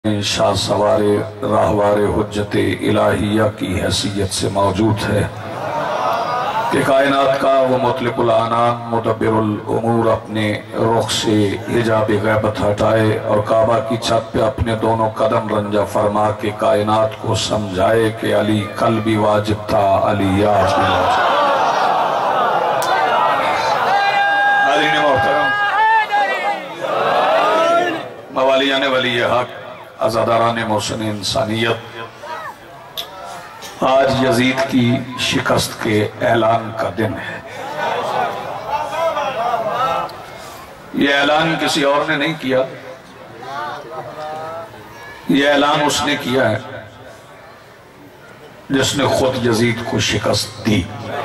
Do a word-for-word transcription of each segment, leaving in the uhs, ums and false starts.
शाह सवारे राहवारे हुज्जत इलाहिया की हैसियत से मौजूद है कि कायनात का वो मुतलिकुल आनान मुदब्बिरुल उमूर अपने रुख से हिजाब गैबत हटाए और काबा की छत पे अपने दोनों कदम रंजा फरमा के कायनात को समझाए कि अली कल भी वाजिब था, अली आज भी वाजिब। नाज़रीन मोहतरम, मवालियान वली हक, अज़ादारान मोहसिन इंसानियत, आज यजीद की शिकस्त के ऐलान का दिन है। यह ऐलान किसी और ने नहीं किया, यह ऐलान उसने किया है जिसने खुद यजीद को शिकस्त दी।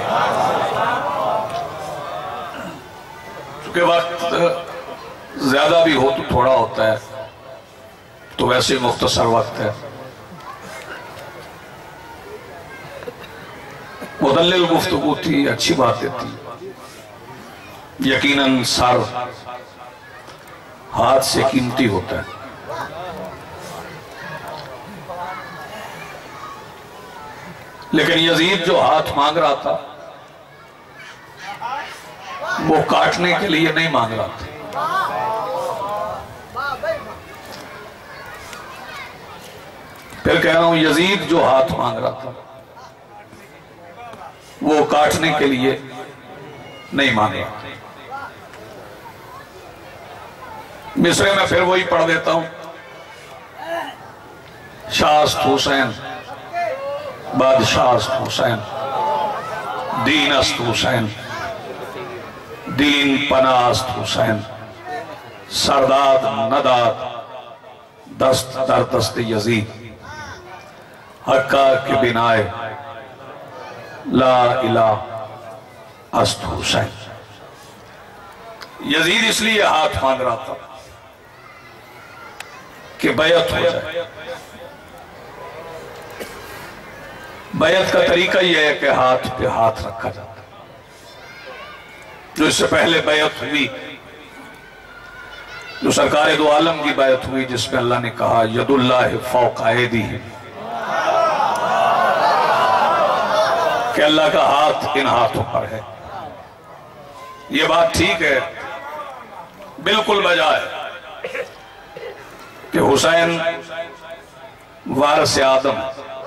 चूंकि वक्त ज्यादा भी हो तो थोड़ा होता है, तो वैसे मुख्तसर वक्त है। मुदल्लिल गुफ्तगू थी, अच्छी बातें थी। यकीनन सर हाथ से कीमती होता है, लेकिन यजीद जो हाथ मांग रहा था वो काटने के लिए नहीं मांग रहा था। फिर कह रहा हूं, यजीद जो हाथ मांग रहा था वो काटने के लिए नहीं मांग रहा। मिसरे में फिर वही पढ़ देता हूं, शास्त हुसैन बादशाह हुसैन, दीन अस्त हुसैन, दीन पनास्त हुसैन, सरदाद नदाद दस्त दर दस्त यजीद, हक्का के बिनाए ला इला अस्त हुसैन। यजीद इसलिए हाथ मांग रहा था कि बैयत हो जाए। बैयत का तरीका यह है कि हाथ पे हाथ रखा जाता है। जो इससे पहले बैयत हुई, जो सरकार दो आलम की बैयत हुई, जिसमें अल्लाह ने कहा यदुल्लाह फौका ऐदीहिम, कि अल्लाह का हाथ इन हाथों पर है। ये बात ठीक है, बिल्कुल बजा है कि हुसैन वारिस आदम।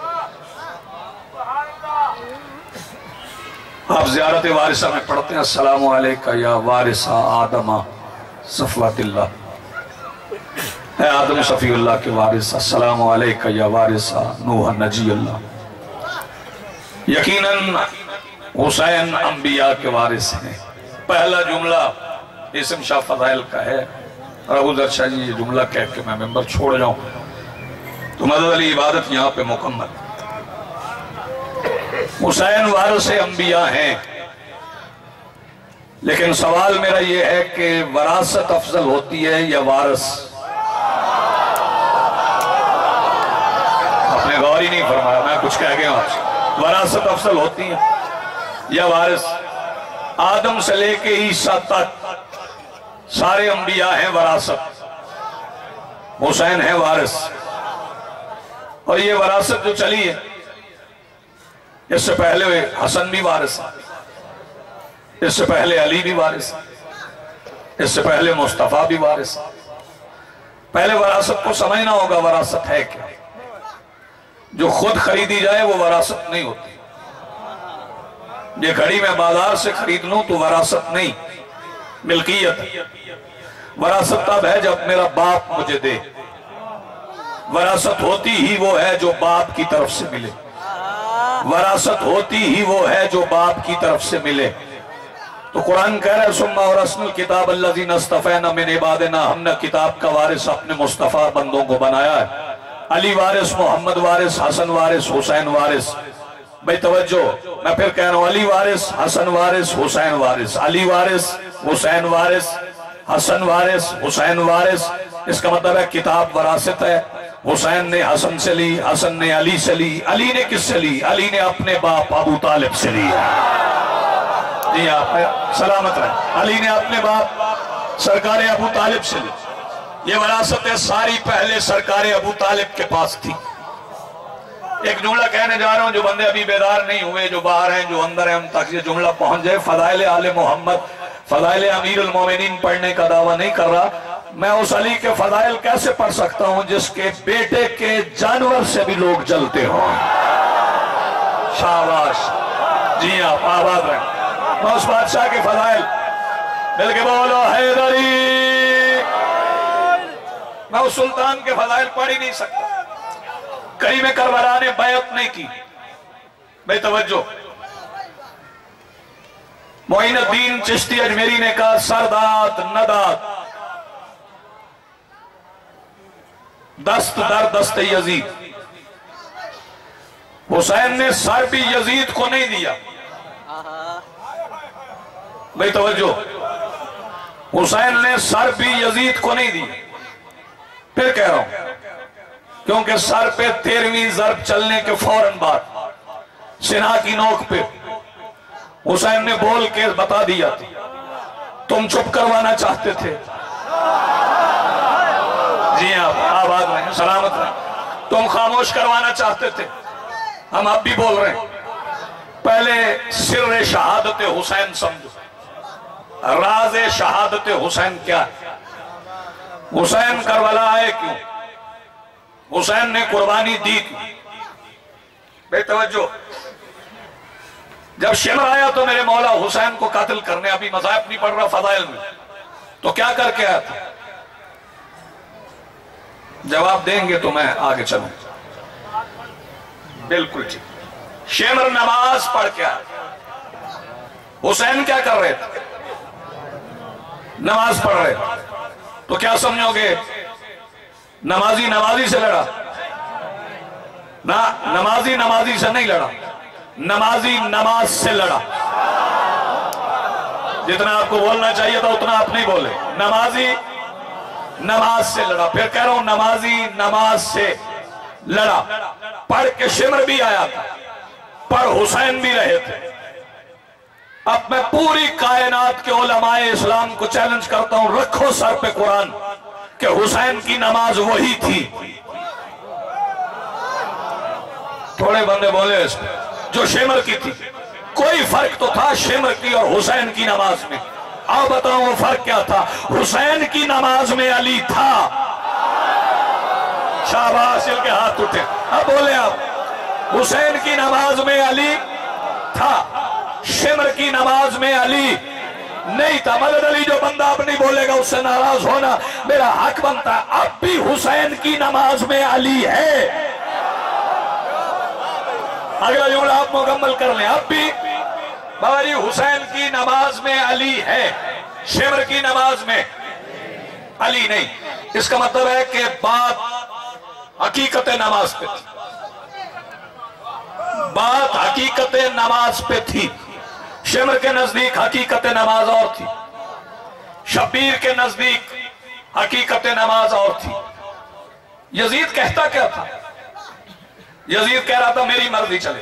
आप ज़ियारत वारिसा में पढ़ते हैं अस्सलामु अलैका या वारिसा आदमा सफवतिल्लाह, है आदम सफीउल्लाह के वारिस, अस्सलामु अलैका या वारिसा नूह नजी अल्लाह। यकीनन हुसैन अंबिया के वारिस हैं। पहला जुमला इसम शाह फज़ाइल का है। और शाह जी ये जुमला कह के मैं मेंबर छोड़ जाऊं तो मदद अली इबादत यहां पे मुकम्मल। हुसैन वारिस अंबिया हैं, लेकिन सवाल मेरा ये है कि वरासत अफजल होती है या वारिस? आपने गौर ही नहीं फरमाया, मैं कुछ कह गया आपसे। वरासत अफजल होती है या वारिस? आदम से लेके ईसा तक सारे अंबिया हैं वरासत, हुसैन है वारिस। और ये वरासत जो चली है, इससे पहले हसन भी वारिस, इससे पहले अली भी वारिस, इससे पहले मुस्तफा भी वारिस। पहले वरासत को समझना होगा, वरासत है क्या। जो खुद खरीदी जाए वो वरासत नहीं होती। ये घड़ी मैं बाजार से खरीद लूं तो वरासत नहीं, मिल्कियत। वरासत तब है जब मेरा बाप मुझे दे। वरासत होती ही वो है जो बाप की तरफ से मिले। वरासत होती ही वो है जो बाप की तरफ से मिले। तो कुरान कह रहा है सुम्मा वरसनुल किताब अल्लज़ीना इस्तफ़ैना मिन इबादिना, हमने किताब का वारिस अपने मुस्तफा बंदों को बनाया है। अली वारिस, मोहम्मद वारिस, हसन वारिस, हुसैन वारिस। भाई तवज्जो, मैं फिर कह रहा हूं, अली वारिस, हसन वारिस, हुसैन वारिस। अली वारिस, हुसैन वारिस, हसन वारिस, हुसैन वारिस। इसका मतलब है किताब वरासत है। हुसैन ने हसन से ली, हसन ने अली से ली, अली ने किससे ली? अली ने अपने बाप अबू तालिब से ली। जी आप सलामत रहे। अली ने अपने बाप सरकार अबू तालिब से ली। ये विरासत सारी पहले सरकार अबू तालिब के पास थी। एक जुमला कहने जा रहा हूं, जो बंदे अभी बेदार नहीं हुए, जो बाहर हैं, जो अंदर हैं, हम तक ये जुमला पहुंच जाए। फदाइल आले मोहम्मद, फदाइल अमीरुल मोमिनीन पढ़ने का दावा नहीं कर रहा मैं। उस अली के फदाइल कैसे पढ़ सकता हूं जिसके बेटे के जानवर से भी लोग जलते हों। शाबाश, जी आप आबाद रहें। मैं उस बादशाह के फदाइल मिल के बोलो हैदरी, मैं उस सुल्तान के फदाइल पढ़ ही नहीं सकता। करीम करबला ने बैत नहीं की। भाई तवज्जो, मोइनुद्दीन चिश्ती अजमेरी ने कहा सरदात नदात दस्त दर दस्त यजीद। हुसैन ने सर भी यजीद को नहीं दिया। भाई तवज्जो, हुसैन ने सर भी यजीद को नहीं दिया। फिर कह रहा हूं क्योंकि सर पे तेरहवीं जरब चलने के फौरन बाद सिना की नोक पे हुसैन ने बोल के बता दिया था, तुम चुप करवाना चाहते थे। जी आप आबाद रहें, सलामत रहें। तुम खामोश करवाना चाहते थे, हम अब भी बोल रहे हैं। पहले सिर शहादत हुसैन समझो, राज शहादत हुसैन क्या है। हुसैन करबला आए क्यों, हुसैन ने कुर्बानी दी क्यों। बेतवज्जो, जब शिमर आया तो मेरे मौला हुसैन को कातिल करने, अभी मज़ाहिब नहीं पढ़ रहा फदाइल में, तो क्या करके आया था। जवाब देंगे तो मैं आगे चलूं। बिल्कुल ठीक। शिमर नमाज पढ़ के आया। हुसैन क्या कर रहे थे, नमाज पढ़ रहे। तो क्या समझोगे, नमाजी नमाजी से लड़ा ना, नमाजी नमाजी से नहीं लड़ा, नमाजी नमाज से लड़ा। जितना आपको बोलना चाहिए था उतना आप नहीं बोले। नमाजी नमाज से लड़ा। फिर कह रहा हूं नमाजी नमाज से लड़ा। पढ़ के शिमर भी आया था, पढ़ हुसैन भी रहे थे। अब मैं पूरी कायनात के उलमाए इस्लाम को चैलेंज करता हूं, रखो सर पे कुरान कि हुसैन की नमाज वही थी। थोड़े बंदे बोले जो शिमर की थी। कोई फर्क तो था शिमर की और हुसैन की नमाज में। आओ बताओ वो फर्क क्या था। हुसैन की नमाज में अली था। शाबाश, के हाथ उठे। अब बोले आप, हुसैन की नमाज में अली था, शिमर की नमाज में अली नहीं था। मदद अली जो बंदा अब नहीं बोलेगा उससे नाराज होना मेरा हक बनता है। अब भी हुसैन की नमाज में अली है। अगला जुमला आप मुकम्मल कर लें। अब भी बाबा जी हुसैन की नमाज में अली है, शिमर की नमाज में अली नहीं। इसका मतलब है कि बात हकीकत नमाज पे थी, बात हकीकत नमाज पे थी। शिमर के नजदीक हकीकत नमाज और थी, शबीर के नजदीक हकीकत नमाज और थी। यजीद कहता क्या था, यजीद कह रहा था मेरी मर्जी चले।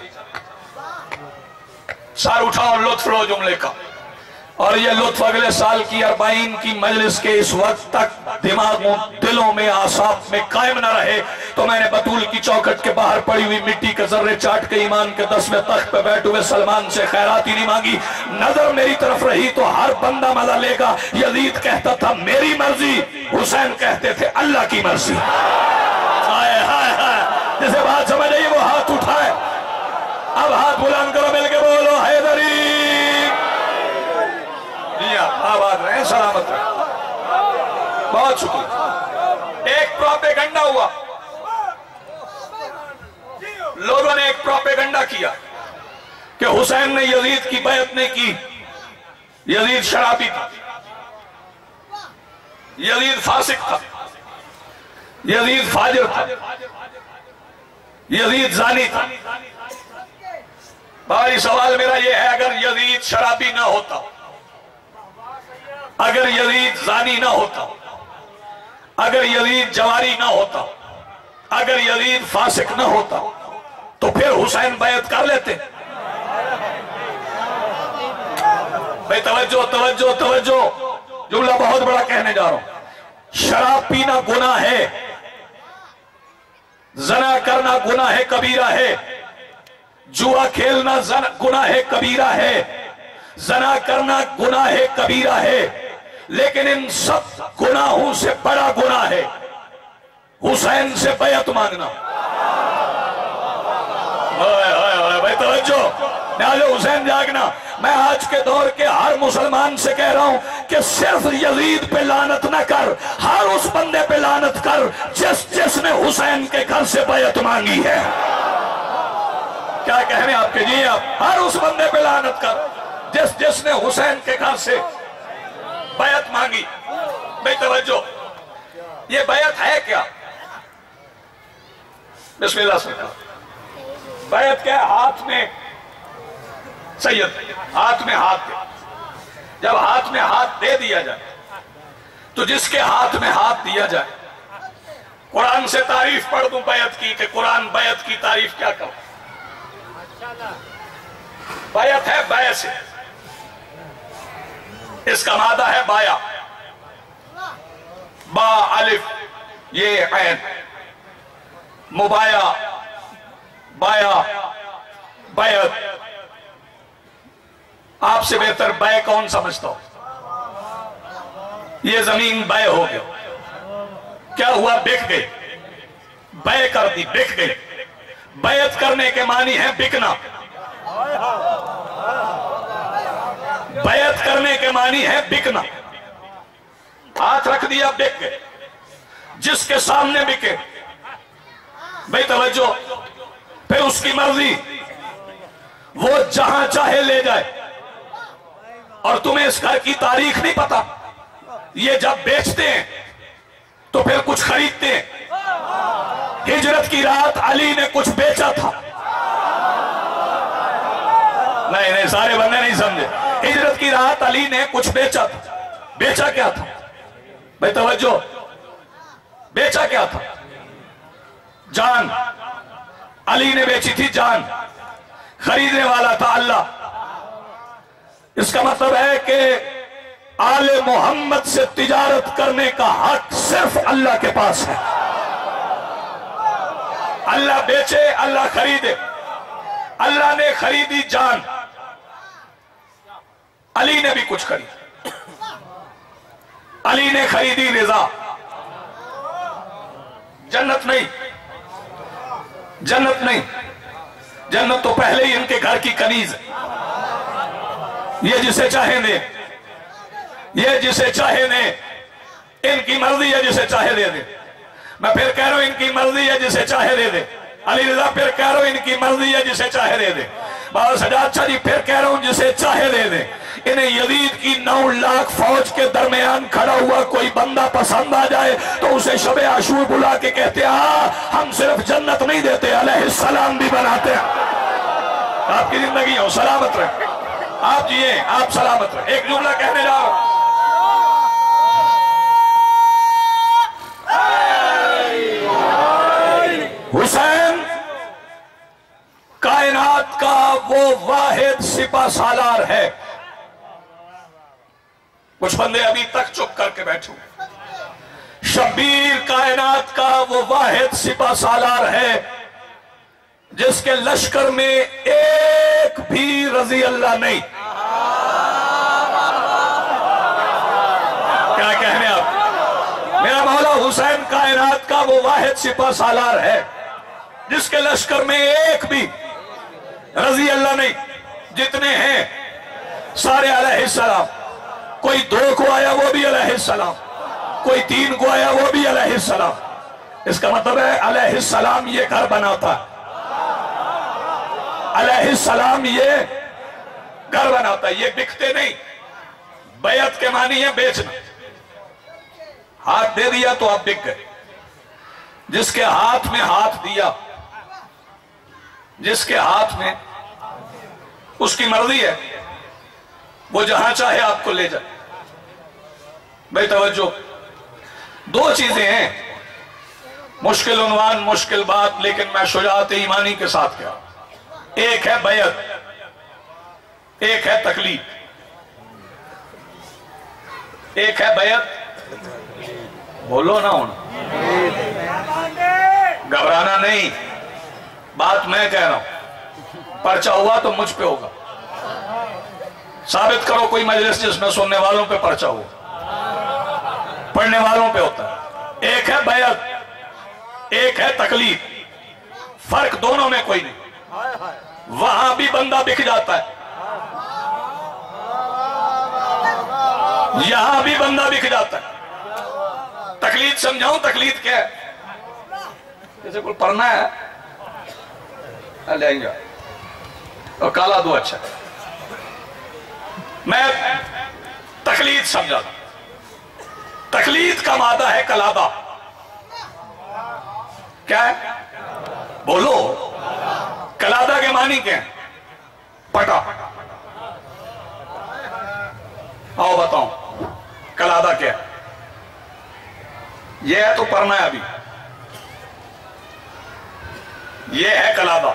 सार उठाओ, लुत्फ लो जुमले का। और ये लुत्फ अगले साल की अरबाइन की मजलिस के इस वक्त तक दिमागों दिलों में आसाफ में कायम न रहे तो मैंने बतूल की चौखट के बाहर पड़ी हुई मिट्टी के जर्रे चाट के ईमान के दसवें तख्त पे बैठे हुए सलमान से खैरात ही नहीं मांगी। नजर मेरी तरफ रही तो हर बंदा मजा लेगा। यजीद कहता था मेरी मर्जी, हुसैन कहते थे अल्लाह की मर्जी। हाय हाय हाय, जिसे बात समझ आई वो हाथ उठाए। अब हाथ बुलंद करो, मिलके बोलो हैदरी। आबाद रहे, सलामत रहे। बहुत शुक्रिया। एक प्रोपेगंडा हुआ, लोगों ने एक प्रोपेगंडा किया कि हुसैन ने यजीद की बैत नहीं की, यजीद शराबी था, यजीद फासिक था, यजीद फाजिर था, यजीद जानी था। भाई सवाल मेरा यह है, अगर यजीद शराबी ना होता, अगर यजीद जानी ना होता, अगर यजीद जवारी ना होता, अगर यजीद फासिक ना होता तो फिर हुसैन बैत कर लेते। भाई तवज्जो तवज्जो तवज्जो, जुमला बहुत बड़ा कहने जा रहा हूं। शराब पीना गुनाह है, जना करना गुनाह है कबीरा है, जुआ खेलना गुनाह है कबीरा है, जना करना गुनाह है कबीरा है, लेकिन इन सब गुनाहों से बड़ा गुनाह है हुसैन से बैत मांगना। भाई तवज्जो, न्यालो हुसैन जागना। मैं आज के दौर के हर मुसलमान से कह रहा हूं कि सिर्फ यजीद पे लानत न कर, हर उस बंदे पे लानत कर जिस जिसने हुसैन के घर से बैत मांगी है। क्या कह रहे हैं आपके जी? आप हर उस बंदे पे लानत कर जिस जिसने हुसैन के घर से बैत मांगी। भाई तवज्जो, ये बैत है क्या? बिस्मिल्लाह से बैत क्या? हाथ में सैयद, हाथ में हाथ दे। जब हाथ में हाथ दे दिया जाए तो जिसके हाथ में हाथ दिया जाए, कुरान से तारीफ पढ़ दूं बैत की कि कुरान बैत की तारीफ क्या करो। बैत है बै से, इसका मादा है बाया, बा अलिफ ये ऐन, मुबाया बाया बैत। आपसे बेहतर बै कौन समझता हो? ये जमीन बै हो गई, क्या हुआ? बिक गई, बै कर दी, बिक गई। बैत करने के मानी है बिकना, बैत करने के मानी है बिकना। हाथ रख दिया, बिक गए। जिसके सामने बिके, भाई तवज्जो, फिर उसकी मर्जी, वो जहां चाहे ले जाए। और तुम्हें इस घर की तारीख नहीं पता, ये जब बेचते हैं तो फिर कुछ खरीदते हैं। हिजरत की रात अली ने कुछ बेचा था। नहीं नहीं, सारे बंदे नहीं समझे। हिजरत की रात अली ने कुछ बेचा था। बेचा क्या था भाई तवज्जो? बेचा क्या था? जान। अली ने बेची थी जान, खरीदने वाला था अल्लाह। इसका मतलब है कि आले मोहम्मद से तिजारत करने का हक सिर्फ अल्लाह के पास है। अल्लाह बेचे, अल्लाह खरीदे। अल्लाह ने खरीदी जान, अली ने भी कुछ खरीदा। अली ने खरीदी रिजा। जन्नत नहीं, जन्नत नहीं, जन्नत तो पहले ही इनके घर की कनीज है। ये जिसे चाहे दे, ये जिसे चाहे दे, इनकी मर्जी है, जिसे चाहे दे दे। मैं फिर कह रहा हूं इनकी मर्जी है, जिसे चाहे दे दे। अली रजा फिर कह रहा हूं इनकी मर्जी है, जिसे चाहे दे दे। बाबा सजाद शाह जी फिर कह रहा हूं जिसे चाहे दे दे। इन्हें यजीद की नौ लाख फौज के दरमियान खड़ा हुआ कोई बंदा पसंद आ जाए तो उसे शबे आशूर बुला के कहते हैं हाँ हम सिर्फ जन्नत नहीं देते, अलैहिस्सलाम भी बनाते हैं। आपकी जिंदगी हो सलामत रहे, आप जिए, आप सलामत रहे। एक जुमला कहने जा रहा हूं, हुसैन कायनात का वो वाहिद सिपा सालार है। कुछ बंदे अभी तक चुप करके बैठे। शब्बीर कायनात का वो वाहिद सिपा सालार है जिसके लश्कर में एक भी रजी अल्लाह नहीं। क्या कहने आप? मेरा मौला हुसैन कायनात का वो वाहिद सिपा सालार है जिसके लश्कर में एक भी रजी अल्लाह नहीं। जितने हैं सारे अलैहिस्सलाम। कोई दो को आया वो भी अलैहिस्सलाम, कोई तीन को आया वो भी अलैहिस्सलाम। इसका मतलब है अलैहिस्सलाम ये घर बनाता, अलैहिस्सलाम ये घर बनाता, ये बिकते नहीं। बैत के मानी है बेचना। हाथ दे दिया तो आप बिक गए। जिसके हाथ में हाथ दिया, जिसके हाथ में, उसकी मर्जी है, वो जहां चाहे आपको ले जाए। भाई तवज्जो, दो चीजें हैं, मुश्किल उन्वान, मुश्किल बात, लेकिन मैं शुजाअत ईमानी के साथ कह रहा हूं। एक है बैत, एक है तकलीफ। एक है बैत, बोलो ना हूं, घबराना नहीं, बात मैं कह रहा हूं। पर्चा हुआ तो मुझ पे होगा। साबित करो कोई मजलिस जिसमें सुनने वालों पे पर्चा हो, पढ़ने वालों पे होता है। एक है बैत, एक है तकलीफ, फर्क दोनों में कोई नहीं। वहां भी बंदा बिक जाता है, यहां भी बंदा बिक जाता है। तकलीफ समझाऊं, तकलीफ क्या है? जैसे कोई पढ़ना है लेंगे और काला दो, अच्छा मैं तकलीफ समझा। तकलीफ का मादा है कलादा। क्या है? बोलो। कलादा के मानी क्या है? पटा। आओ बताओ कलादा क्या है? यह है तो पढ़ना है अभी, यह है कलादा,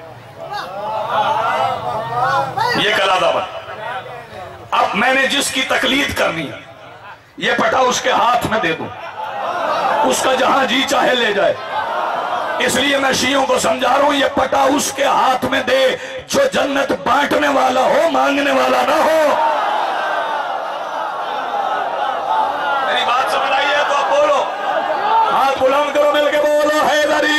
ये कलादा बन। अब मैंने जिसकी तकलीफ करनी है, ये पटा उसके हाथ में दे दूं, उसका जहां जी चाहे ले जाए। इसलिए मैं शियों को समझा रहा हूं, ये पटा उसके हाथ में दे जो जन्नत बांटने वाला हो, मांगने वाला ना हो। मेरी बात समझ आई है तो आप बोलो, हाथ बुलंद करो, मिलके बोलो हैदरी।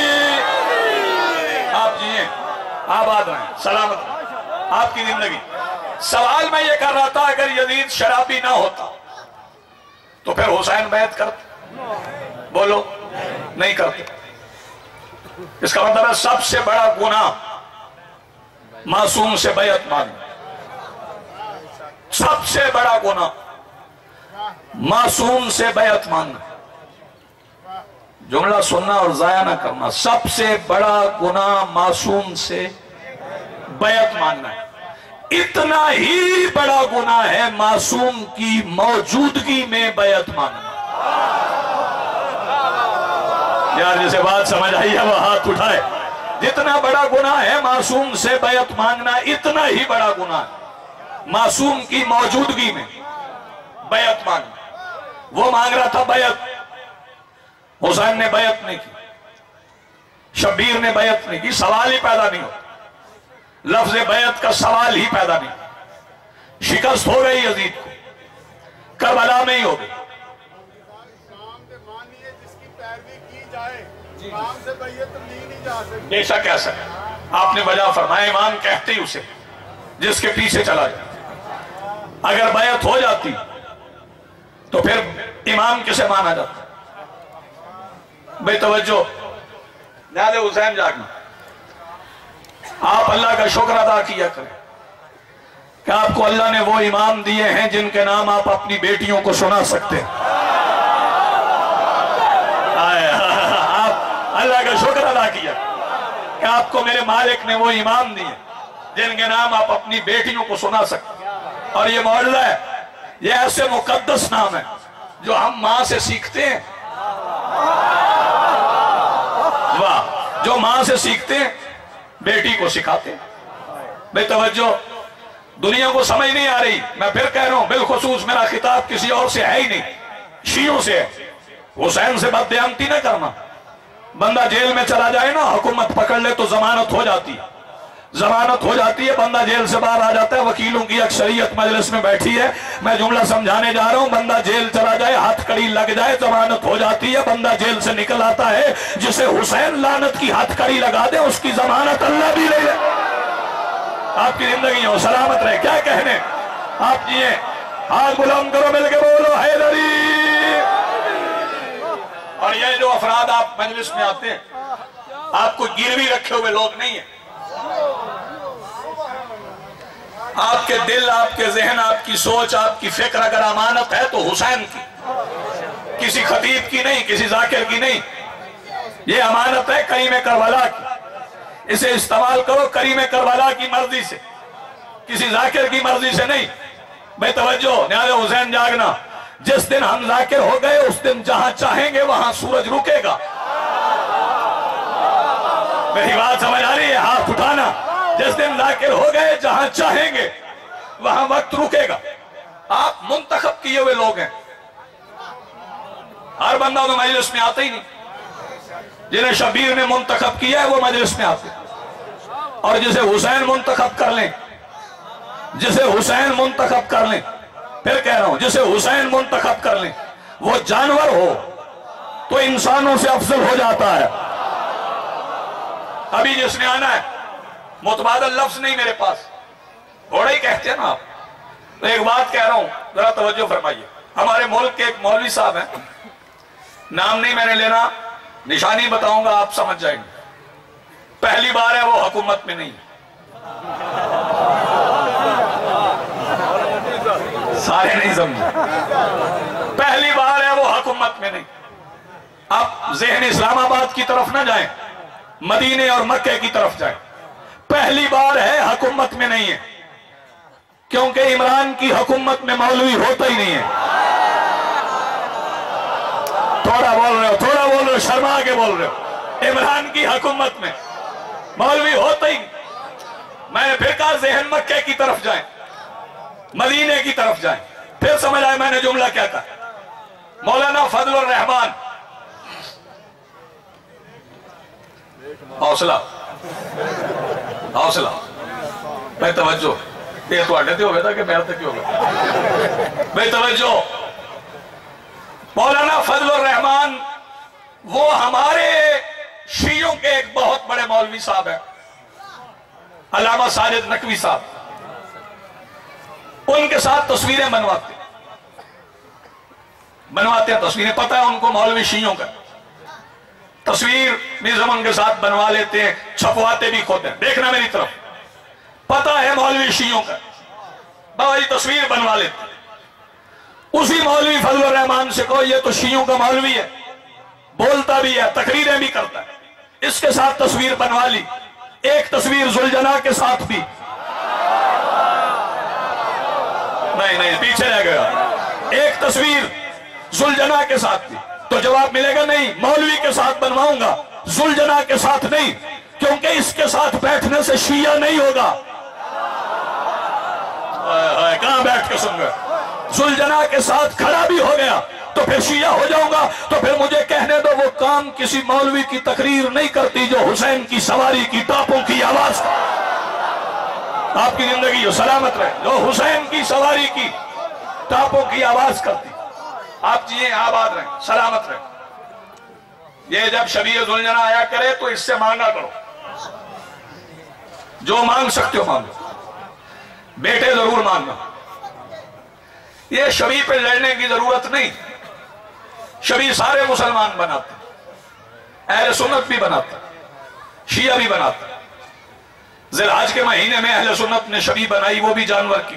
आप जिए, आबाद रहें, सलामत रहें आपकी जिंदगी। सवाल मैं ये कर रहा था, अगर यजीद शराबी ना होता तो फिर हुसैन बैत करते? बोलो, नहीं करते। इसका मतलब है सबसे बड़ा गुनाह मासूम से बैत मांगना। सबसे बड़ा गुनाह मासूम से बैत मांगना। जुमला सुनना और जाया ना करना। सबसे बड़ा गुनाह मासूम से बैत मांगना है। इतना ही बड़ा गुनाह है मासूम की मौजूदगी में बैत मांगना। यार जिसे बात समझ आई है वह हाथ उठाए। जितना बड़ा गुनाह है मासूम से बैत मांगना, इतना ही बड़ा गुनाह है मासूम की मौजूदगी में बैत मांगना। वो मांग रहा था बैत, हुसैन ने बैत नहीं की, शब्बीर ने बैत नहीं की। सवाल ही पैदा नहीं होता, लफ्ज़ बैत का सवाल ही पैदा नहीं। शिकस्त हो गई यजीद को, करबला में ही हो गई। बेशक ऐसा आपने वजह फरमाया, इमाम कहते ही उसे जिसके पीछे चला जाए। अगर बैत हो जाती तो फिर इमाम किसे माना जाता? बेतवज्जो ज़्यादा हुसैन जागना। आप अल्लाह का शुक्र अदा किया करें कि आपको अल्लाह ने वो इमाम दिए हैं जिनके नाम आप अपनी बेटियों को सुना सकते हैं। आप अल्लाह का शुक्र अदा किया कि आपको मेरे मालिक ने वो इमाम दिए जिनके नाम आप अपनी बेटियों को सुना सकते हैं। और ये मोहल्ला है, ये ऐसे मुकद्दस नाम है जो हम मां से सीखते हैं। वाह, जो मां से सीखते हैं बेटी को सिखाते हैं। बेतवज्जो दुनिया को समझ नहीं आ रही। मैं फिर कह रहा हूं, बिलखुसूस मेरा खिताब किसी और से है ही नहीं, शियों से है। हुसैन से बददयानती न करना। बंदा जेल में चला जाए ना, हुकूमत पकड़ ले तो जमानत हो जाती है, जमानत हो जाती है, बंदा जेल से बाहर आ जाता है। वकीलों की अक्सरियत मजलिस में बैठी है, मैं जुमला समझाने जा रहा हूं। बंदा जेल चला जाए, हथकड़ी लग जाए, जमानत हो जाती है, बंदा जेल से निकल आता है। जिसे हुसैन लानत की हथकड़ी लगा दे उसकी जमानत अल्लाह भी ले ले। आपकी जिंदगी हो, सलामत रहे। क्या कहने आप जिए, हाथ बुलंद करो, मिलके बोलो हैदरी। और ये जो अफराद आप मजलिस में आते हैं, आपको गिरवी रखे हुए लोग नहीं है। आपके दिल, आपके जहन, आपकी सोच, आपकी फिक्र अगर अमानत है तो हुसैन की, किसी खतीब की नहीं, किसी जाकिर की नहीं। ये अमानत है करीम करबला की। इसे इस्तेमाल करो करीम करबला की मर्जी से, किसी जाकिर की मर्जी से नहीं। बेतवज्जो न्यारे हुसैन जागना। जिस दिन हम जाकिर हो गए उस दिन जहां चाहेंगे वहां सूरज रुकेगा। मेरी बात समझ आ रही है? हाथ उठाना। जिस दिन जाकिर हो गए जहां चाहेंगे वहां वक्त रुकेगा। आप मुंतखब किए हुए लोग हैं, हर बंदा तो मजलिस में आता ही नहीं। जिन्हें शबीर ने मुंतखब किया है वो मजलिस में आते, और जिसे हुसैन मुंतखब कर लें, जिसे हुसैन मुंतखब कर लें, फिर कह रहा हूं जिसे हुसैन मुंतखब कर लें, वो जानवर हो तो इंसानों से अफजल हो जाता है। अभी जिसने आना है, मुतबादल लफ्ज नहीं मेरे पास, घोड़ा ही कहते हैं ना आप। तो एक बात कह रहा हूं, जरा तवज्जो फरमाइए। हमारे मुल्क के एक मौलवी साहब हैं, नाम नहीं मैंने लेना, निशानी बताऊंगा, आप समझ जाएंगे। पहली बार है वो हुकूमत में नहीं, सारे नहीं समझे, पहली बार है वो हुकूमत में नहीं। आप ज़हन इस्लामाबाद की तरफ ना जाएं, मदीने और मक्के की तरफ जाएं। पहली बार है हुकूमत में नहीं है, क्योंकि इमरान की हुकूमत में मौलवी होता ही नहीं है। थोड़ा बोल रहे हो, थोड़ा बोल रहे हो, शर्मा के बोल रहे हो। इमरान की हुकूमत में मौलवी होता ही नहीं। मैंने फिर कहा ज़हन मक्के की तरफ जाएं, मदीने की तरफ जाएं, फिर समझ आए मैंने जुमला क्या कहा। मौलाना फजलुर रहमान, हौसला हौसला भाई, तवज्जो, ये तुहाडे ते होवे दा कि मेरे ते की होवे भाई, तवज्जो। मौलाना फजलुर रहमान वो हमारे शियों के एक बहुत बड़े मौलवी साहब हैं, अल्लामा साजिद नकवी साहब। उनके साथ तस्वीरें बनवाते बनवाते हैं तस्वीरें, पता है उनको मौलवी शियों का। तस्वीर निज़म उनके साथ बनवा लेते हैं, छपवाते भी खुद हैं, देखना मेरी तरफ, पता है मौलवी शियों का, बाबा जी तस्वीर बनवा लेते हैं। उसी मौलवी फजलुर रहमान से कहो ये तो शियों का मौलवी है, बोलता भी है, तकरीरें भी करता है, इसके साथ तस्वीर बनवा ली। एक तस्वीर जुलजना के साथ भी, नहीं नहीं पीछे रह गया, एक तस्वीर जुलजना के साथ भी। तो जवाब मिलेगा नहीं, मौलवी के साथ बनवाऊंगा, जुलजना के साथ नहीं, क्योंकि इसके साथ बैठने से शिया नहीं होगा। कहां बैठ के सुन गए, जुलजना के साथ खड़ा भी हो गया तो फिर शिया हो जाऊंगा। तो फिर मुझे कहने दो वो काम किसी मौलवी की तकरीर नहीं करती जो हुसैन की सवारी की टापों की आवाज, आपकी जिंदगी जो सलामत रहे, जो हुसैन की सवारी की टापों की आवाज करती, आप जिए आबाद रहे, सलामत रहे। ये जब शबीर जुलजना आया करे तो इससे मांगा करो, जो मांग सकते हो मांगो, बेटे जरूर मांगना। ये शबी पे लड़ने की जरूरत नहीं, शबी सारे मुसलमान बनाते, अहले सुन्नत भी बनाते, शिया भी बनाते। जिलहज के महीने में अहले सुन्नत ने शबी बनाई, वो भी जानवर की,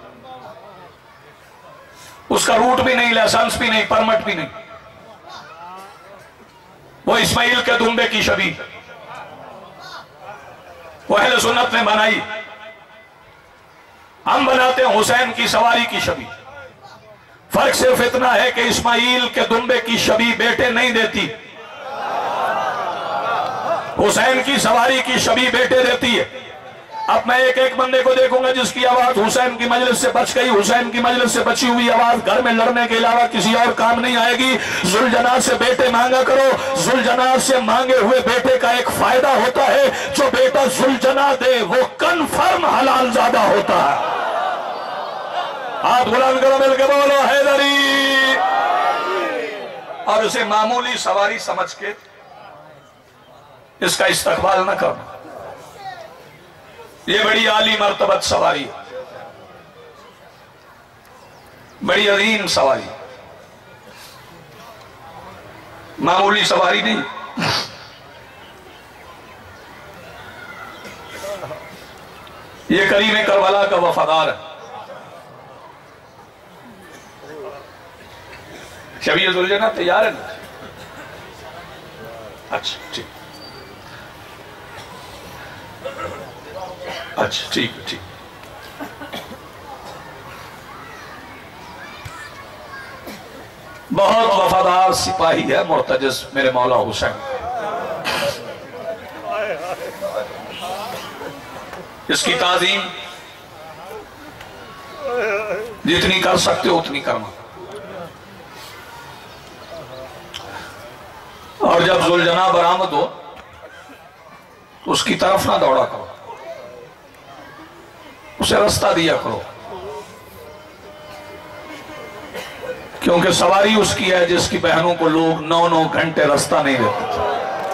उसका रूट भी नहीं, लाइसेंस भी नहीं, परमिट भी नहीं। वो इस्माइल के दुम्बे की शबी वो अहले सुन्नत ने बनाई। हम बनाते हैं हुसैन की सवारी की शबी। फर्क सिर्फ इतना है कि इस्माइल के दुम्बे की शबी बेटे नहीं देती, हुसैन की सवारी की शबी बेटे देती है। अब मैं एक एक बंदे को देखूंगा जिसकी आवाज हुसैन की मजलिस से बच गई, हुसैन की मजलिस से बची हुई आवाज घर में लड़ने के अलावा किसी और काम नहीं आएगी। जुलजना से बेटे मांगा करो, जुलजना से मांगे हुए बेटे का एक फायदा होता है, जो बेटा जुलजना दे वो कन्फर्म हलाल ज्यादा होता है। हाथ बुलंद करो, मिलकर बोलो हैदरी। और उसे मामूली सवारी समझ के इसका इस्तकबाल न करना, ये बड़ी आली मर्तबत सवारी, बड़ी अजीम सवारी, मामूली सवारी नहीं। ये करीम करबला का वफादार है, शबीर जुलजना तैयार है ना? अच्छा ठीक, अच्छा ठीक ठीक। बहुत वफादार सिपाही है मुर्तजिज मेरे मौला हुसैन। इसकी ताजीम जितनी कर सकते हो उतनी करना। और जब जुलजना बरामद हो तो उसकी तरफ ना दौड़ा करो, उसे रास्ता दिया करो, क्योंकि सवारी उसकी है जिसकी बहनों को लोग नौ नौ घंटे रास्ता नहीं देते।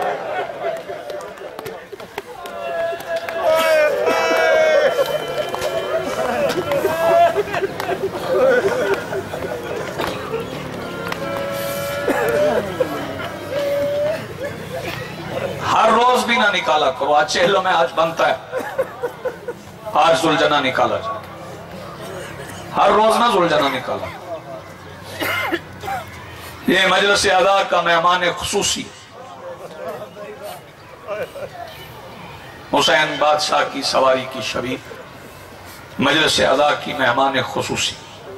हर रोज भी ना निकाला करो। आज चेहलों में आज बनता है, आज जुलजना निकाला जाए, हर रोज ना जुलजना निकाला। ये मजलिस अदा का मेहमान खुसूसी हुसैन बादशाह की सवारी की शबी, मजलिस अदा की मेहमान खुसूसी।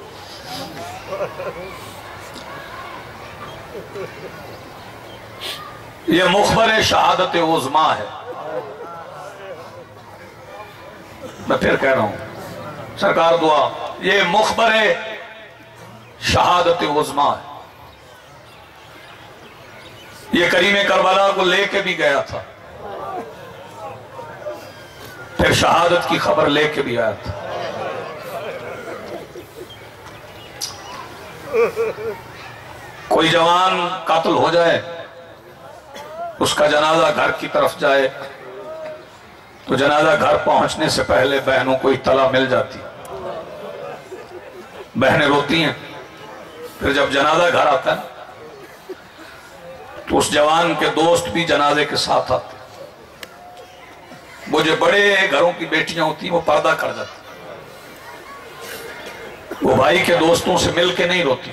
ये मुखबर शहादत उज़्मा है। मैं फिर कह रहा हूं सरकार दुआ, ये मुखबर शहादत उज़्मा है। ये करीम करबला को लेके भी गया था, फिर शहादत की खबर लेके भी आया था। कोई जवान कातिल हो जाए, उसका जनाजा घर की तरफ जाए तो जनाजा घर पहुंचने से पहले बहनों को इत्तला मिल जाती, बहनें रोती हैं। फिर जब जनाजा घर आता है तो उस जवान के दोस्त भी जनाजे के साथ आते। वो जो बड़े घरों की बेटियां होती हैं वो पर्दा कर जाती, वो भाई के दोस्तों से मिलके नहीं रोती।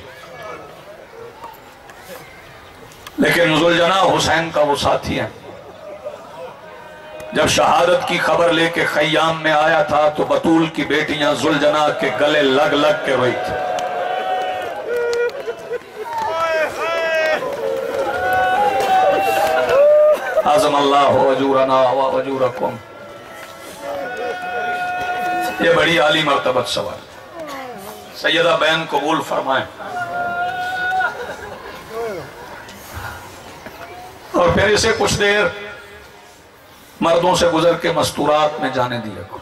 लेकिन जुलजना हुसैन का वो साथी है। जब शहादत की खबर लेके खयाम में आया था तो बतूल की बेटियां जुलजना के गले लग लग के रोई थी। आज़म अल्लाह वजूरना व वजूरकुम। ये बड़ी आली मर्तबत सवाल, सैयदा बैन कबूल फरमाएं। और फिर इसे कुछ देर मर्दों से गुजर के मस्तूरात में जाने दिया को।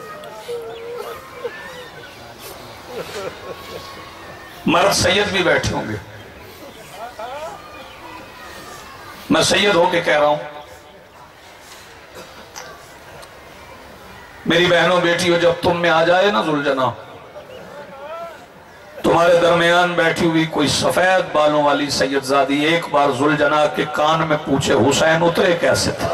मर्द सैयद भी बैठे होंगे, मैं सैयद होके कह रहा हूं, मेरी बहनों बेटियों, जब तुम में आ जाए ना जुलजना, तुम्हारे दरमियान बैठी हुई कोई सफेद बालों वाली सैयदजादी एक बार जुलजना के कान में पूछे हुसैन उतरे कैसे थे।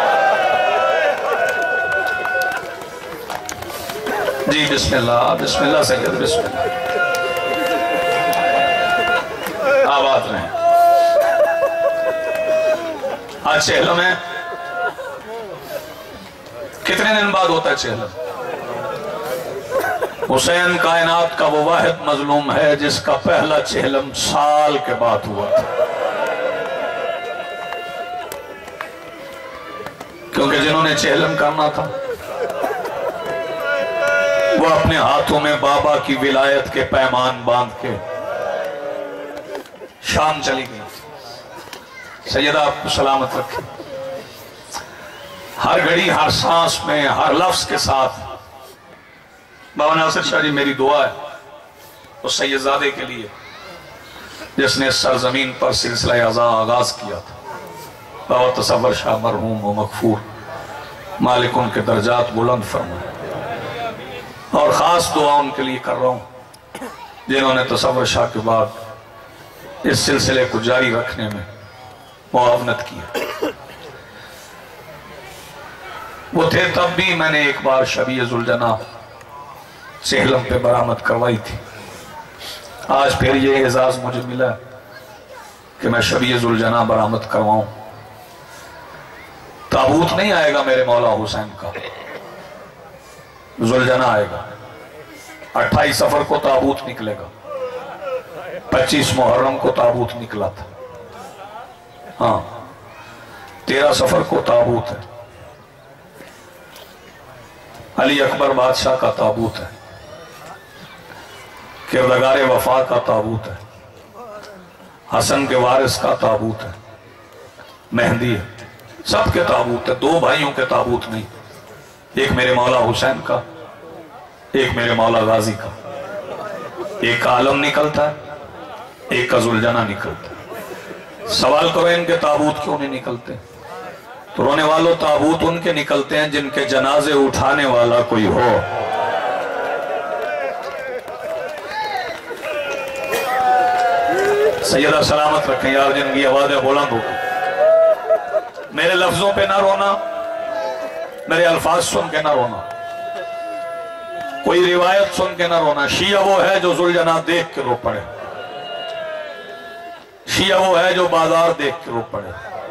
जी बिस्मिल्लाह बिस्मिल्लाह सैयद बिस्मिल्लाह, आबाद रहे। आज चेहलम है, कितने दिन बाद होता है चेहलम? हुसैन कायनात का वो वाहिद मजलूम है जिसका पहला चेहलम साल के बाद हुआ था, क्योंकि जिन्होंने चेहलम करना था वो अपने हाथों में बाबा की विलायत के पैमान बांध के शाम चली गई। सैयदा आपको सलामत रखे। हर घड़ी हर सांस में हर लफ्ज के साथ बाबा नासिर शाह जी मेरी दुआ है उस सैयदजादे के लिए जिसने सरजमीन पर सिलसिला आज़ा आगाज किया था। बाबा तसव्वुर शाह मरहूम व मगफूर, मालिक उनके दर्जात बुलंद फरमाए। और खास दुआ उनके लिए कर रहा हूं जिन्होंने तसव्वुर शाह के बाद इस सिलसिले को जारी रखने में मुआवनत की। वो थे तब भी मैंने एक बार शबी जुलजना चेहलम पे बरामद करवाई थी। आज फिर ये एजाज मुझे मिला कि मैं शबी जुलजना बरामद करवाऊं। ताबूत नहीं आएगा मेरे मौला हुसैन का, जुलजना आएगा। अट्ठाईस सफर को ताबूत निकलेगा, पच्चीस मुहर्रम को ताबूत निकला था। हाँ, तेरह सफर को ताबूत है, अली अकबर बादशाह का ताबूत है, किरदगार वफा का ताबूत है, हसन के वारिस का ताबूत है, मेहंदी है, सबके ताबूत है, दो भाइयों के ताबूत नहीं, एक मेरे मौला हुसैन का, एक मेरे मौला गाजी का। एक का आलम निकलता है, एक का जुलजना निकलता है। सवाल करो इनके ताबूत क्यों नहीं निकलते? तो रोने वालों, ताबूत उनके निकलते हैं जिनके जनाजे उठाने वाला कोई हो। सैयदा सलामत रखें यार, जिनकी आवाजें बुलंद हो। मेरे लफ्जों पे ना रोना, मेरे अल्फाज सुन के ना रोना, कोई रिवायत सुन के ना रोना। शिया वो है जो जुलजना देख के रो पड़े, शिया वो है जो बाजार देख के रो पड़े।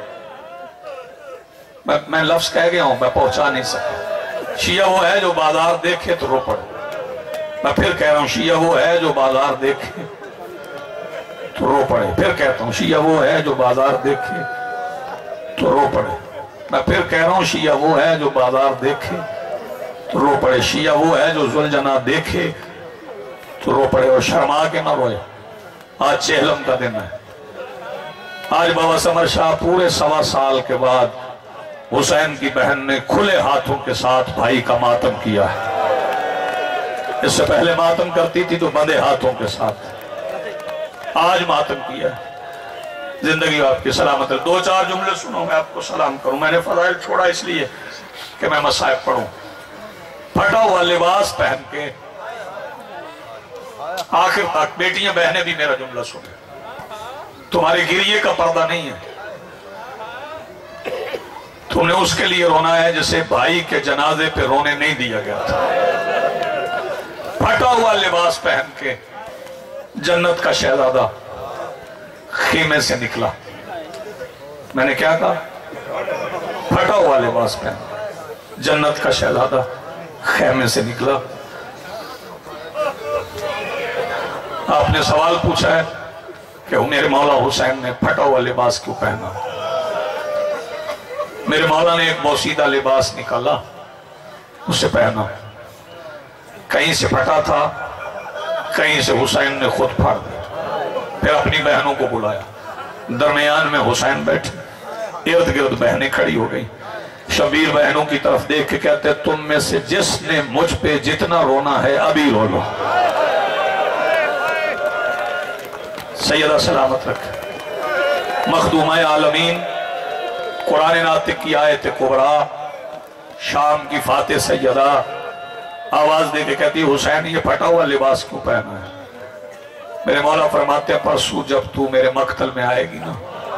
मैं मैं लफ्ज कह गया हूं, मैं पहुंचा नहीं सका। शिया वो है जो बाजार देखे तो रो पड़े। मैं फिर कह रहा हूं, शिया वो है जो बाजार देखे तो रो पड़े। फिर कहता हूं, शिया वो है जो बाजार देखे तो रो पड़े। मैं फिर कह रहा हूं, शिया वो है जो बाजार देखे तो रो पड़े। शिया वो है जो जुलजना देखे तो रो पड़े। और शर्मा के ना रोए। आज चेहलम का दिन है। आज बाबा समर शाह पूरे सवा साल के बाद हुसैन की बहन ने खुले हाथों के साथ भाई का मातम किया है। इससे पहले मातम करती थी तो बंधे हाथों के साथ, आज मातम किया। जिंदगी आपकी सलामत है। दो चार जुमले सुनो, मैं आपको सलाम करूं। मैंने फजाइल छोड़ा इसलिए कि मैं मसाइब पढ़ूं। फटा हुआ लिबास पहन के आखिर तक बेटियां बहनें भी मेरा जुमला सुने। तुम्हारे गिरिए का पर्दा नहीं है, तुमने उसके लिए रोना है जिसे भाई के जनाजे पे रोने नहीं दिया गया था। फटा हुआ लिबास पहन के जन्नत का शहजादा खेमे से निकला। मैंने क्या कहा? फटा हुआ लिबास पहन जन्नत का शहजादा खेमे से निकला। आपने सवाल पूछा है कि मेरे मौला हुसैन ने फटा हुआ लिबास क्यों पहना? मेरे मौला ने एक बोसीदा लिबास निकाला, उसे पहना। कहीं से फटा था, कहीं से हुसैन ने खुद फाड़ दिया। फिर अपनी बहनों को बुलाया, दरमियान में हुसैन बैठे, इर्द गिर्द बहनें खड़ी हो गई। शबीर बहनों की तरफ देख के कहते, तुम में से जिसने मुझ पे जितना रोना है अभी रो लो। सैयदा सलामत रख। मखदूमा आलमीन कुरान नातिक की आयत कुबरा, शाम की फाते सैयदा आवाज दे के कहती, हुसैन ये फटा हुआ लिबास क्यों पहना है? मेरे मौला फरमाते, परसों जब तू मेरे मक्तल में आएगी ना,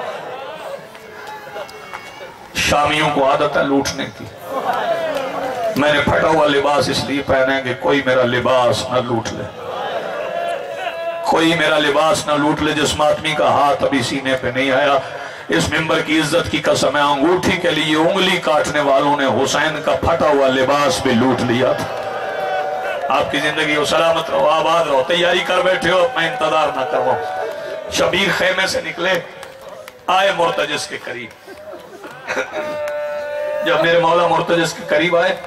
शामियों को आदत है लूटने की। मैंने फटा हुआ लिबास इसलिए पहना है कि कोई मेरा लिबास ना लूट ले, कोई मेरा लिबास ना लूट ले। जिस आदमी का हाथ अभी सीने पे नहीं आया, इस मिंबर की इज्जत की कसम है, अंगूठी के लिए उंगली काटने वालों ने हुसैन का फटा हुआ लिबास भी लूट लिया था। आपकी जिंदगी हो, सलामत रहो, आबाद रहो। तैयारी कर बैठे हो, मैं इंतजार ना करवाऊं। शबीर खेमे से निकले, आए मुर्तजिस के करीब। जब मेरे मौला मुर्तजिस के करीब आए,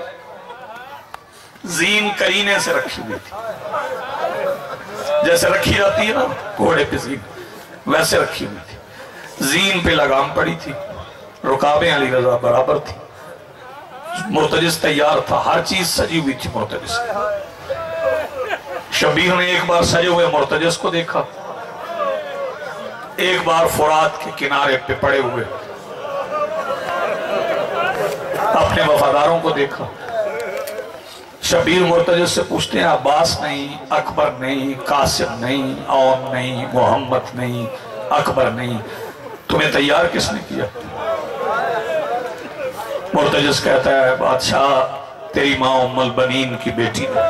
जीन करीने से रखी हुई थी, जैसे रखी जाती है ना घोड़े पे जीन, वैसे रखी हुई थी। जीन पे लगाम पड़ी थी, रुकाबें अली रजा बराबर थी। मुर्तजिस तैयार था, हर चीज सजी हुई थी मुर्तजिस। शबीर ने एक बार सजे हुए मुर्तजिस को देखा, एक बार फुरात के किनारे पे पड़े हुए अपने वफादारों को देखा। शबीर मुर्तजिस से पूछते हैं, अब्बास नहीं, अकबर नहीं, कासिम नहीं, औन नहीं, मोहम्मद नहीं, अकबर नहीं, तुम्हें तैयार किसने किया? मुर्तजिस कहता है, बादशाह तेरी मां उम्मुल बनीन की बेटी ने।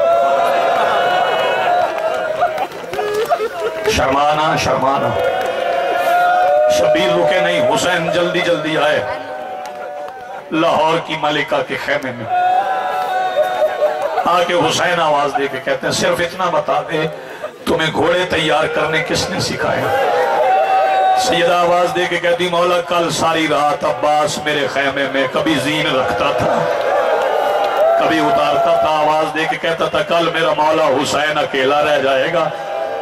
शर्माना शर्माना। शबीर रुके नहीं, हुसैन जल्दी जल्दी आए लाहौर की मलिका के खेमे में। आके हुसैन आवाज दे के कहते हैं, सिर्फ इतना बता दे, तुम्हें घोड़े तैयार करने किसने सिखाया? सैयदा आवाज दे के कहती, मौला कल सारी रात अब्बास मेरे खेमे में कभी जीन रखता था, कभी उतारता था। आवाज दे के कहता था, कल मेरा मौला हुसैन अकेला रह जाएगा।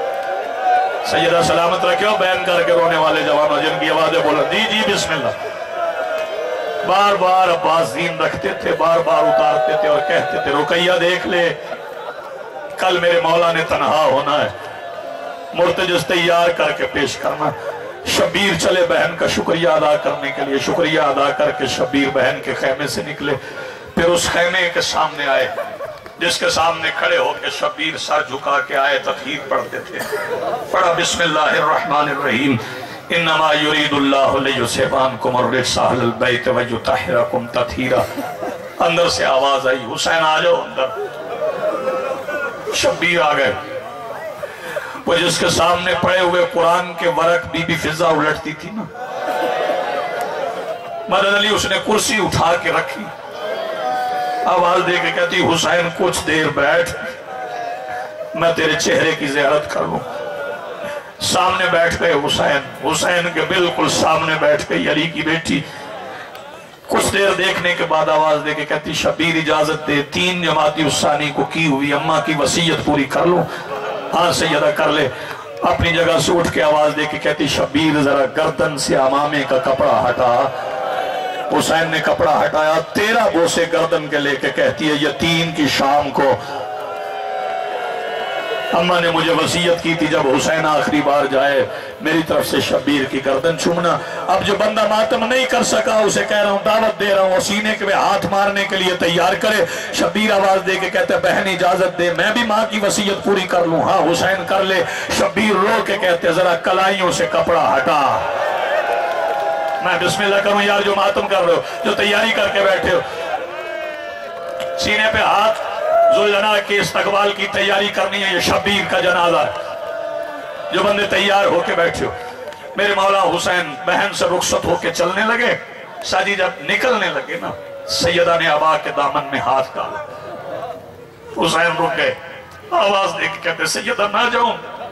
सैयदा सलामत रखियो, बैन करके रोने वाले जवानों जिनकी आवाजें बोला, जी जी बिस्मिल्लाह। बार बार अब्बास दीन रखते थे, बार बार उतारते थे और कहते थे रुकैया देख ले, कल मेरे मौला ने तनहा होना है, मुर्तजिज तैयार करके पेश करना। शबीर चले बहन का शुक्रिया अदा करने के लिए। शुक्रिया अदा करके शबीर बहन के खेमे से निकले, फिर उस खेमे के सामने आए जिसके सामने खड़े होकर शबीर सर झुका के आए तखीर पढ़ते थे। पढ़ा बिस्मिल्लाहिर्रहमानिर्रहीम, इन्नमा युरीदुल्लाहु लियुज़हिबानकुम अर्रिज्सा अहलल बैत व युतहिरकुम तत्हीरा। अंदर से आवाज आई, हुसैन आ जाओ अंदर। शबीर आ गए। वो जिसके सामने पड़े हुए कुरान के वरक बीबी फिजा उलटती थी ना, मदद अली उसने कुर्सी उठा के रखी, आवाज दे के कहती हुसैन कुछ देर बैठ, मैं तेरे चेहरे की ज़ियारत कर लूं। सामने बैठ गए हुसैन, हुसैन के बिल्कुल सामने बैठ गई अली की बेटी। कुछ देर देखने के बाद आवाज दे के कहती शबीर इजाजत दे, तीन जमाती उस्सानी को की हुई अम्मा की वसीयत पूरी कर लूं। हाँ सैयदा कर ले। अपनी जगह से उठ के आवाज दे के कहती शबीर जरा गर्दन से अमामे का कपड़ा हटा। हुसैन ने कपड़ा हटाया, तेरह बोसे गर्दन के लेके कहती है यतीम की शाम को अम्मा ने मुझे वसीयत की थी जब हुसैन आखिरी बार जाए मेरी तरफ से शबीर की गर्दन चूमना। अब जो बंदा मातम नहीं कर सका उसे कह रहा हूं, दावत दे रहा हूं, सीने के हाथ मारने के लिए तैयार करे। शबीर आवाज दे के कहते बहन इजाजत दे, मैं भी माँ की वसीयत पूरी कर लूं। हाँ हुसैन कर ले। शबीर रो के कहते जरा कलाइयों से कपड़ा हटा। मैं बिस्मिल्लाह करूं यार, जो मातम कर रहे हो, जो तैयारी करके बैठे हो, सीने पे हाथ, जुल्जना के इस्तकबाल की तैयारी करनी है, ये शबीर का जनाजा है। जो बंदे तैयार होके बैठे हो, मेरे मौला हुसैन बहन से रुखसत होके चलने लगे। शादी जब निकलने लगे ना, सैयदा ने अबा के दामन में हाथ डाला। हुसैन रुक गए, आवाज दे के कहते सैयदा ना जाऊं।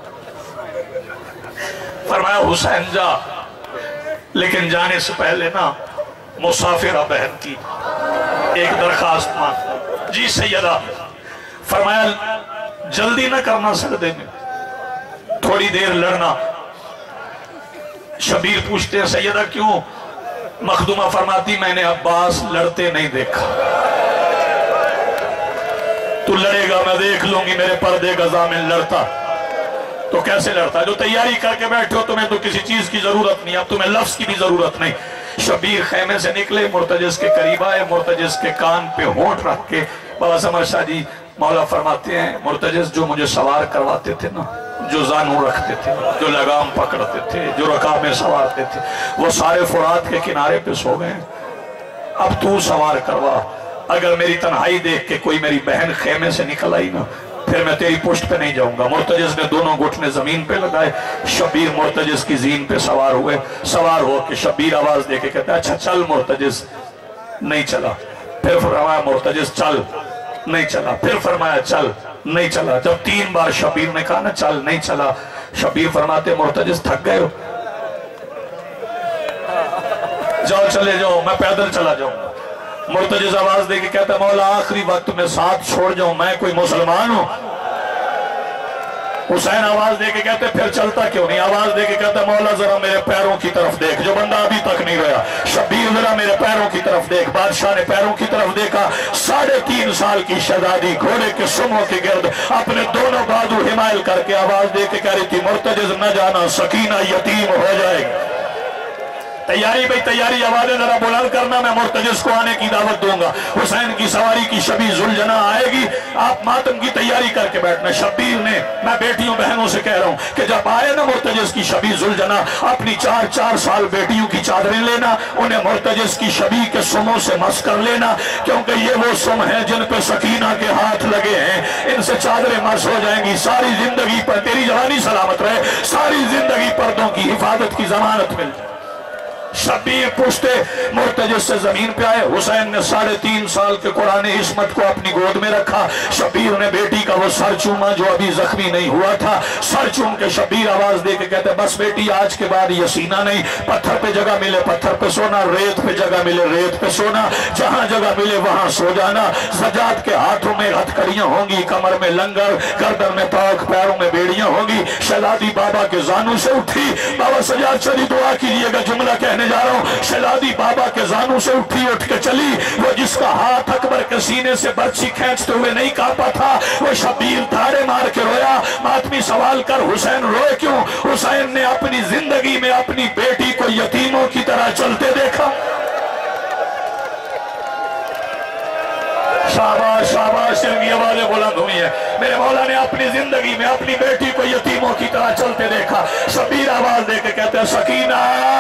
फरमाया हुसैन जा, लेकिन जाने से पहले ना मुसाफिरा बहन की एक दरखास्त मान। जी सैयदा। फरमाया जल्दी ना करना सजदे में, थोड़ी देर लड़ना। शबीर पूछते हैं सैयदा क्यों? मखदूमा फरमाती मैंने अब्बास लड़ते नहीं देखा, तू लड़ेगा मैं देख लूंगी। मेरे पर्दे गजा में लड़ता तो कैसे लड़ता? जो तैयारी करके बैठे हो तुम्हें तो किसी चीज की जरूरत नहीं, अब तुम्हें लफ्ज की भी जरूरत नहीं। शबीर खेमे से निकले, मुर्तजिज के करीब आए, मुर्तजिज के कान पे होंठ रख के बाबा समर शाह जी मौला फरमाते हैं मुर्तजिज जो मुझे सवार करवाते थे ना, जो जानू रखते थे, जो लगाम पकड़ते थे, जो रकामें सवारते थे, वो सारे फुरात के किनारे पे सो गए। अब तू सवार करवा। अगर मेरी तन्हाई देख के कोई मेरी बहन खेमे से निकल आई ना, फिर मैं तेरी पुष्ट पे नहीं जाऊंगा। मुर्तजिज ने दोनों घुटने जमीन पे लगाए। शबीर मुर्तजिज की जीन पे सवार हुए। सवार होके शबीर आवाज दे के कहता अच्छा चल मुर्तजिज। नहीं चला। फिर फरमाया मुर्तजिज चल, नहीं चला। फिर फरमाया चल, नहीं चला। जब तीन बार शबीर ने कहा ना चल, नहीं चला, शबीर फरमाते मुर्तजिज थक गए हो, जाओ चले जाओ, मैं पैदल चला जाऊंगा। मुर्तजिज आवाज दे के कहता मौला आखिरी वक्त में साथ छोड़ जाऊं, मैं कोई मुसलमान हूं? हुसैन आवाज दे के कहते फिर चलता क्यों नहीं? आवाज दे के कहता मौला जरा मेरे पैरों की तरफ देख, जो बंदा अभी तक नहीं रोया। शबीर जरा मेरे पैरों की तरफ देख। बादशाह ने पैरों की तरफ देखा। साढ़े तीन साल की शहजादी घोड़े के सुमों के गिर्द अपने दोनों बाजू हिमायल करके आवाज दे के कह रही थी मुर्तजिज न जाना, सकीना यतीम हो जाएगी। तैयारी भाई तैयारी, आवाजें जरा बुलंद करना, मैं मुर्तजिज को आने की दावत दूंगा। हुसैन की सवारी की शबीर जुलजना आएगी, आप मातम की तैयारी करके बैठना। शबीर ने, मैं बेटियों बहनों से कह रहा हूं कि जब आए ना मुर्तजिज की शबीर जुलजना, अपनी चार चार साल बेटियों की चादरें लेना, उन्हें मुर्तजिज की शबीर के सुमों से मस कर लेना, क्योंकि ये वो सुम है जिन पे सकीना के हाथ लगे हैं। इनसे चादरें मस हो जाएंगी, सारी जिंदगी पर तेरी जवानी सलामत रहे, सारी जिंदगी पर्दों की हिफाजत की जमानत मिल जाए। शबीर पूछते मुर्तजिज से जमीन पे आए। हुसैन ने साढ़े तीन साल के कुरान इस्मत को अपनी गोद में रखा। शबीर ने बेटी का वो सर चूमा जो अभी जख्मी नहीं हुआ था। सर चूम के शबीर आवाज दे के कहते बस बेटी आज के बाद ये सीना नहीं, पत्थर पे जगह मिले पत्थर पे सोना, रेत पे जगह मिले रेत पे सोना, जहां जगह मिले वहां सो जाना। सजाद के हाथों में हथकड़ियां होंगी, कमर में लंगर, गर्दन में तौक, पैरों में बेड़ियां होंगी। शहजादी बाबा के जानू से उठी। बाबा सजाद चली दुआ कीजिएगा, जुमला कहने करने जा रहा हूँ। शहजादी बाबा के जानू से उठी उठ के चली। वो जिसका हाथ अकबर के सीने से बर्छी खींचते हुए नहीं कांपा था, वो शबीर धारे मार के रोया। मातमी सवाल कर हुसैन रोए क्यों? हुसैन ने अपनी जिंदगी में अपनी बेटी को यतीमों की तरह चलते देखा। शाबाश शाबाश, इनकी आवाजें बुलंद हुई है। मेरे मौला ने अपनी जिंदगी में अपनी बेटी को यतीमों की तरह चलते देखा। शबीर आवाज देके कहते हैं सकीना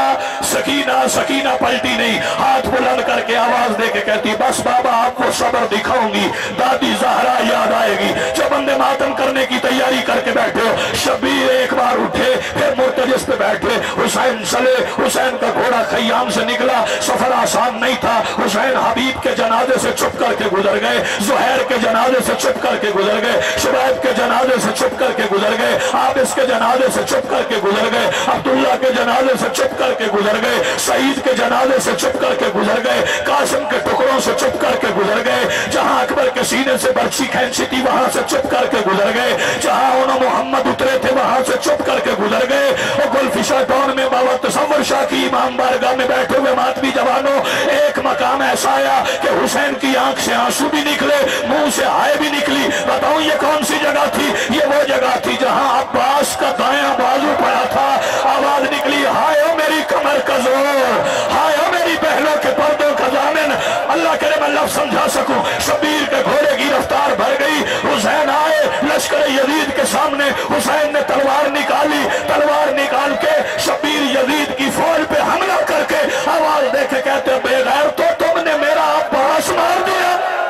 सकीना सकीना पलटी नहीं, हाथ बुलंद करके आवाज देके कहती बस बाबा आपको सब्र दिखाऊंगी, दादी जहरा याद आएगी। जब बंदे मातम करने की तैयारी करके बैठे हो, शबीर एक बार उठे फिर मुर्तजिस पे बैठे। हुसैन चले, हुसैन का घोड़ा खयाम से निकला। सफर आसान नहीं था। हुसैन हबीब के जनाजे से चुप करके गुजर गए, जुहैर के जनाजे से चुप करके गुजर गए, शुबैब के जनाजे से चुप करके गुजर गए, आबिस के जनाजे से चुप करके गुजर गए, अब्दुल्ला के जनाजे से चुप करके गुजर गए, सईद के जनाजे से चुप करके गुजर गए, कासिम के टुकड़ों से चुप करके गुजर गए, जहां अकबर के सीने से बर्छी खींची थी वहां से चुप करके गुजर गए, जहां उन्होंने मोहम्मद उतरे थे वहां से चुप करके गुजर गए। और गुलफिशा टाउन में बाबा तसव्वुर शाह की इमाम बारगाह में बैठे हुए मातमी जवानों, एक मकाम ऐसा आया कि हुसैन की आंख से आंसू भी निकले, मुंह से हाय भी निकली। बताऊं ये कौन सी जगह थी? ये वो जगह थी जहां अब्बास का दायां बाजू पड़ा था। आवाज निकली हाय ओ मेरी कमर का जोर, हाय ओ मेरी बहनों के पर्दों का दामन। अल्लाह करे मैं लफ्ज समझा सकूं। शबीर के घोड़े की रफ्तार बढ़ गई। हुसैन आए लश्कर यजीद के सामने। हुसैन ने तलवार निकाली, तलवार निकाल के शबीर यजीद की फौज पे हमला करके आवाज देके कहते बेगैर तो तुमने मेरा अब्बास मार दिया।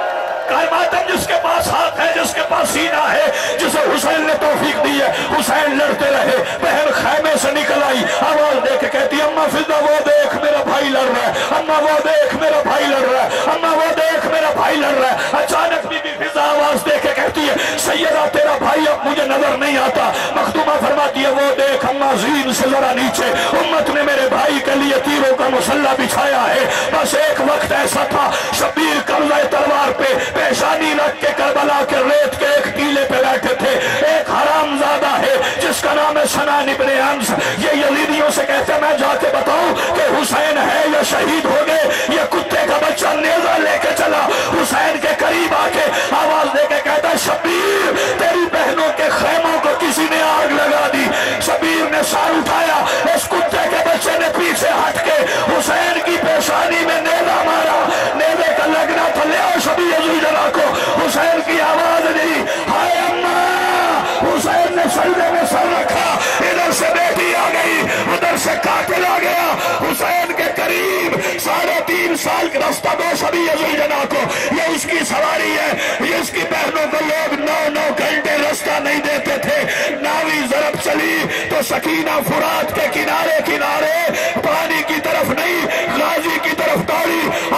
कायमातम जिसके पास हाथ है, जिसके पास सीना है, जिसे हुसैन ने तौफीक दी है, हुसैन लड़ते रहे। बहन खैमे से निकल आई, आवाज देके कहती अम्मा फिदा वो देख मेरा भाई लड़ रहा है, अम्मा वो देख मेरा भाई लड़ रहा है, अम्मा वो देख मेरा भाई लड़ रहा है। अचानक बीबी फिजा आवाज देके कहती है सैयदा तेरा भाई अब मुझे नजर नहीं आता। मखदूमा फरमाती है वो देख अम्मा जीन से जरा नीचे, उम्मत ने मेरे भाई के लिए तीरों का मुसल्ला बिछाया है। बस एक वक्त ऐसा था, शबीर कब्ज़े तलवार पे पेशानी रख के करबला के रेत के एक टीले पे बैठे थे। एक हरामजादा है जिसका नाम है सनान इब्ने अंस। ये यजीदियों से कहते मैं जाके बताऊं कि हुसैन है या शहीद हो गए। ये कुत्ते का बच्चा नेजा लेके चला, हुसैन के करीब आके आवाज देके कहता शबीर तेरी बहनों के खेमों को किसी ने आग लगा दी। शबीर ने सार उठाया, इस कुत्ते के बच्चे ने पीछे हट के हुसैन की पेशानी में नेजा मारा। नेजे का लगना था, ले आओ शबीर जला को। हुसैन की आवाज दी हाय अम्मा। हुसैन ने सजदे में सर रखा, इधर से बेटी आ गई, उधर से कातिल आ गया। हुसैन के करीब साढ़े तीन साल का रास्ता दो शबी जना को, ये उसकी सवारी है। ये उसकी बहनों को लोग नौ नौ घंटे रास्ता नहीं देते थे। नावी जरब चली तो सकीना फुरात के किनारे किनारे पानी की तरफ नहीं गाजी की तरफ दौड़ी।